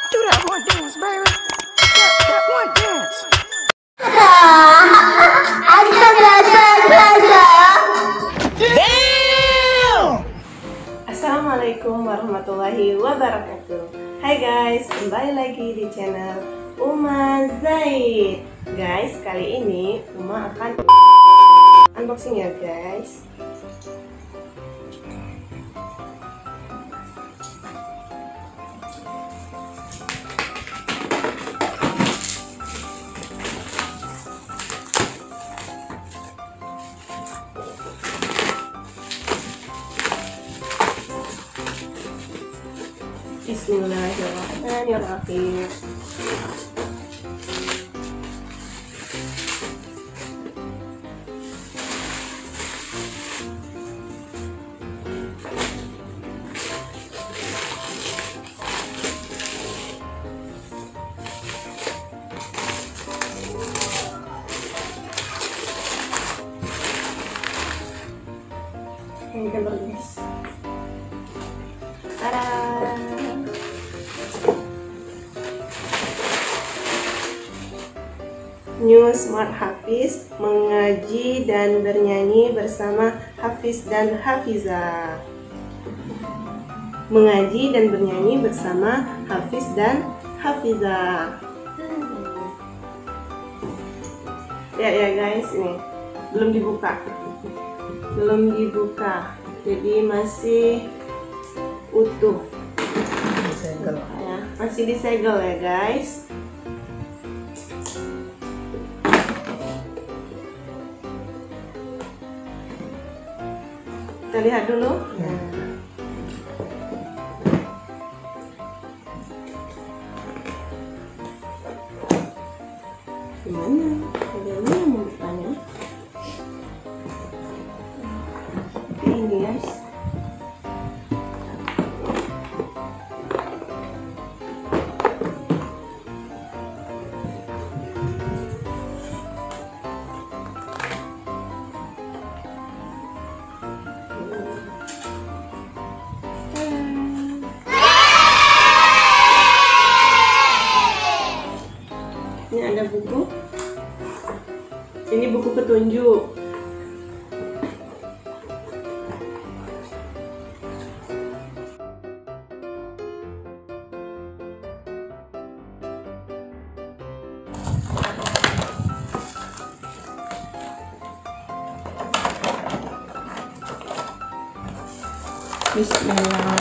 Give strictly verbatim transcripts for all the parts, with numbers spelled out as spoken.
Do that one dance, baby. That, that one dance. Damn! Assalamualaikum warahmatullahi wabarakatuh. Hai guys, kembali lagi di channel Uma Zaid. Guys, kali ini Uma akan unboxing ya guys. Bismillahirrahmanirrahim. Ini gambar guys. Tada! New Smart Hafiz, mengaji dan bernyanyi bersama Hafiz dan Hafiza. Mengaji dan bernyanyi bersama Hafiz dan Hafiza. Ya ya guys, ini belum dibuka, belum dibuka, jadi masih utuh. Disegel. Ya, masih disegel ya guys. Kita lihat dulu. Ya. Gimana? Bagaimana membukanya? Ini guys. Ini ada buku. Ini buku petunjuk. Bismillah.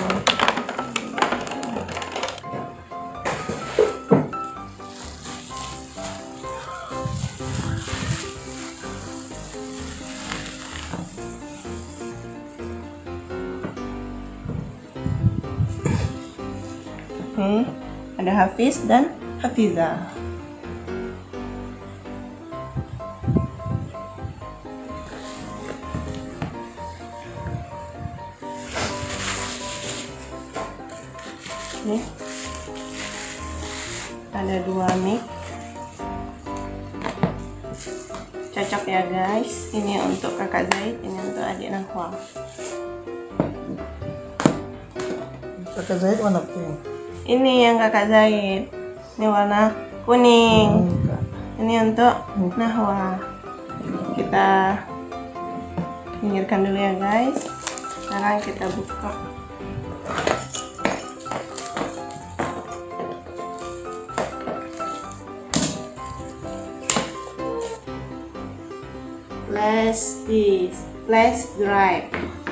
Hmm, ada Hafiz dan Hafiza. Nih, ada dua mic, cocok ya guys. Ini untuk kakak Zaid, ini untuk adik Nahwa. Kakak Zaid warna pink. Ini yang kakak Zaid, ini warna kuning. Ini untuk Nahwa. Kita pinggirkan dulu ya guys. Sekarang kita buka. Flash disk, flash drive.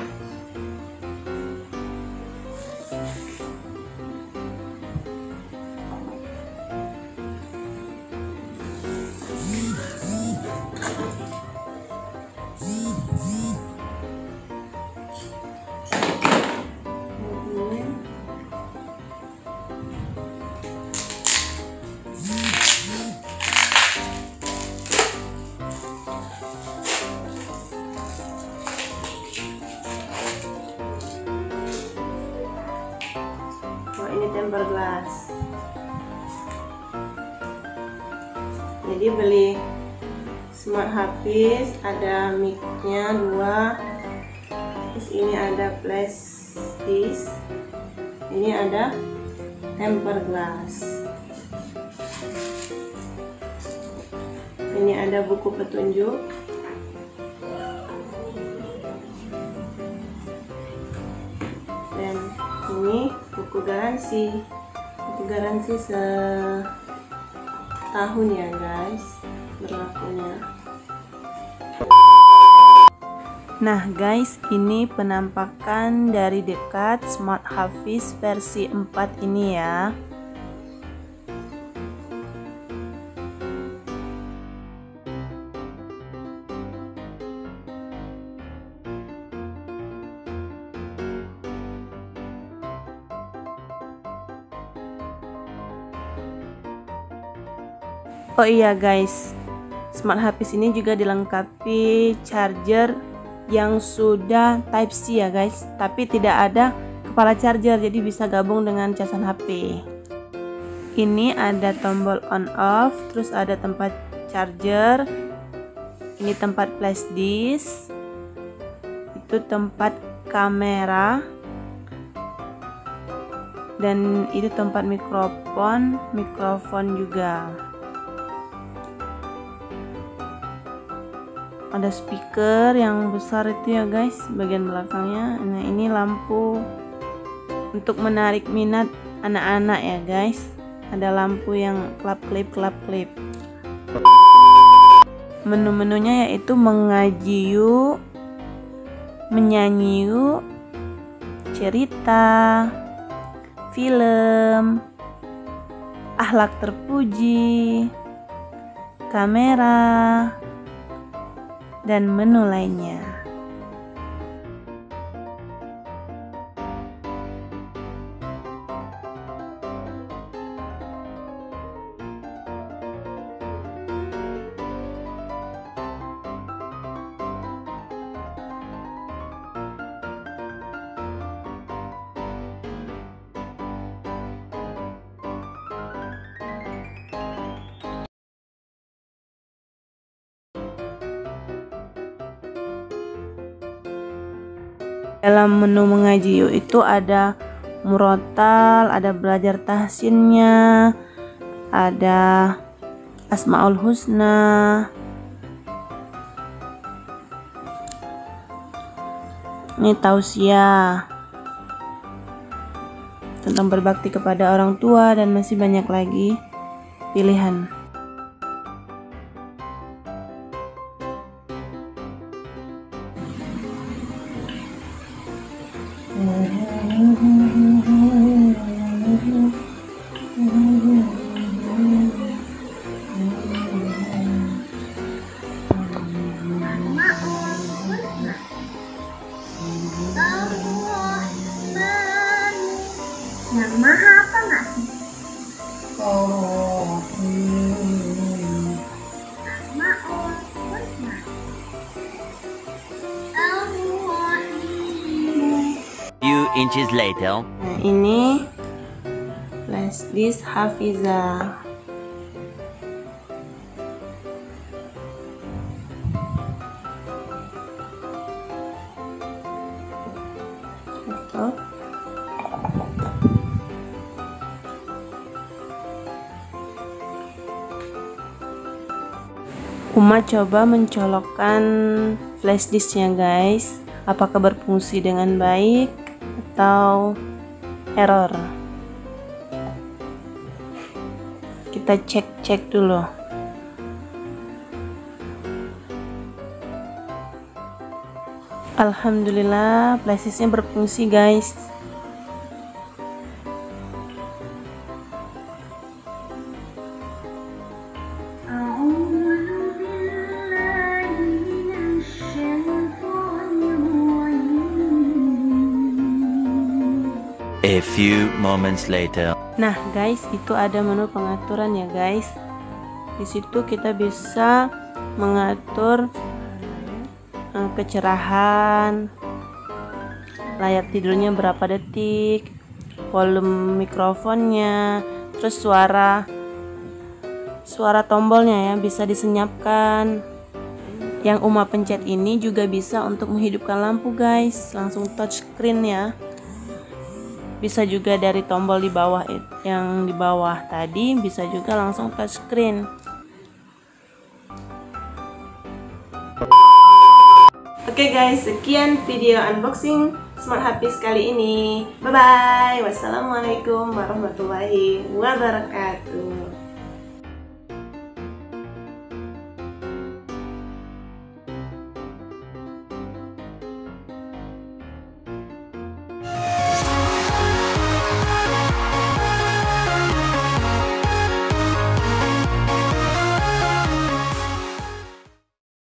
Ini tempered glass. Jadi beli Smart Hafiz, ada mic-nya dua, terus ini ada flash disk, ini ada tempered glass. Ini ada buku petunjuk. Dan ini buku garansi. Buku garansi setahun ya guys berlakunya. Nah guys, ini penampakan dari dekat Smart Hafiz versi empat ini ya. Oh iya guys, Smart Hafiz ini juga dilengkapi charger yang sudah Type C ya guys, tapi tidak ada kepala charger, jadi bisa gabung dengan casan H P. Ini ada tombol on off, terus ada tempat charger, ini tempat flash disk, itu tempat kamera, dan itu tempat mikrofon, mikrofon juga. Ada speaker yang besar itu ya guys bagian belakangnya. Nah ini lampu untuk menarik minat anak-anak ya guys. Ada lampu yang klap-klip klap-klip. Menu-menunya yaitu mengaji yuk, menyanyi yuk, cerita, film, akhlak terpuji, kamera, dan menu lainnya. Dalam menu mengaji yuk itu ada murotal, ada belajar tahsinnya, ada asmaul husna, ini tausiah tentang berbakti kepada orang tua, dan masih banyak lagi pilihan. Yang maha apa nggak sih? Oh, hmm. Asmaul Husna. Al-Mu'in. Few inches later. Nah ini flash disk Hafizah. Betul. Uma coba mencolokkan flash disknya guys, apakah berfungsi dengan baik atau error. Kita cek-cek dulu. Alhamdulillah flash disknya berfungsi guys. A few moments later. Nah guys, itu ada menu pengaturan ya guys. Di situ kita bisa mengatur uh, kecerahan, layar tidurnya berapa detik, volume mikrofonnya, terus suara suara tombolnya ya bisa disenyapkan. Yang Uma pencet ini juga bisa untuk menghidupkan lampu guys, langsung touch screen ya. Bisa juga dari tombol di bawah yang di bawah tadi, bisa juga langsung touchscreen. Oke guys, sekian video unboxing Smart Happy kali ini. Bye bye. Wassalamualaikum warahmatullahi wabarakatuh.